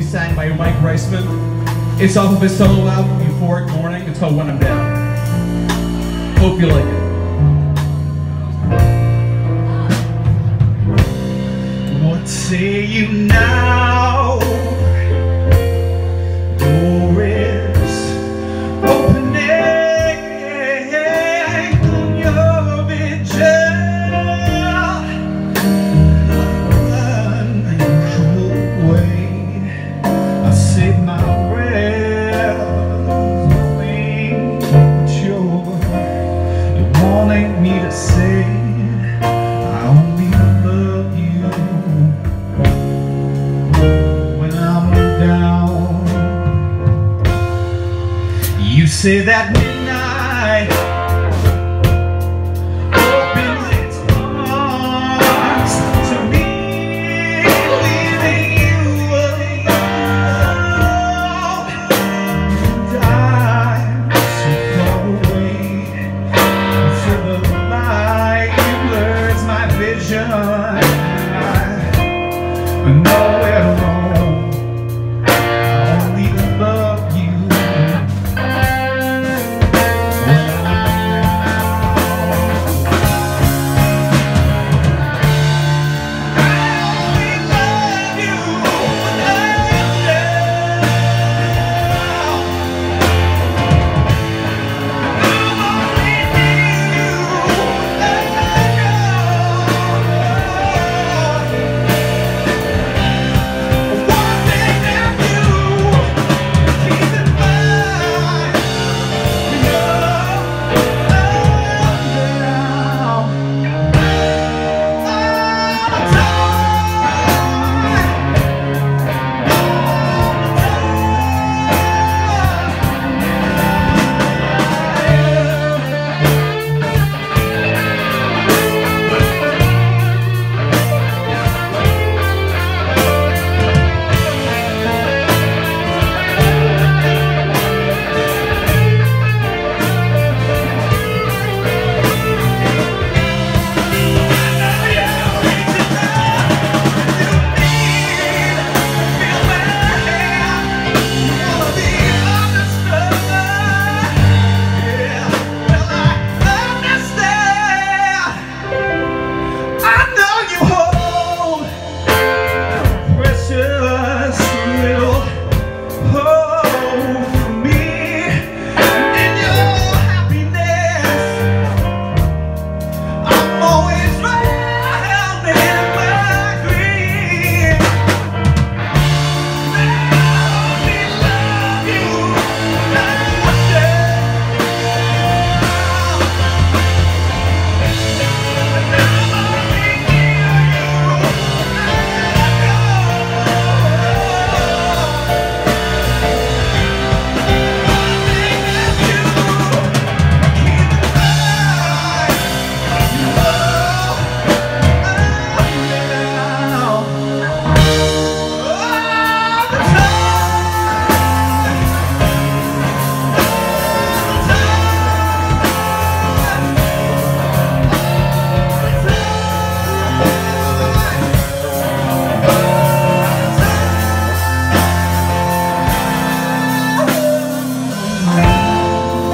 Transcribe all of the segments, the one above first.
sang by Mike Reisman. It's off of his solo album, Euphoric Morning. It's called When I'm Down. Hope you like it. What say you now? Door is opening on your vigil. Unusual way I save my breath, knowing what you're wanting me to say. I only love you when I'm down. You say that midnight open its arms to me, leaving you alone. And I'm so far away until the light blurs my vision. I know we're wrong. I only love you.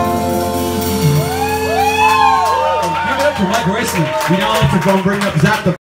Mike Reisman. We now like to go and bring up Zach the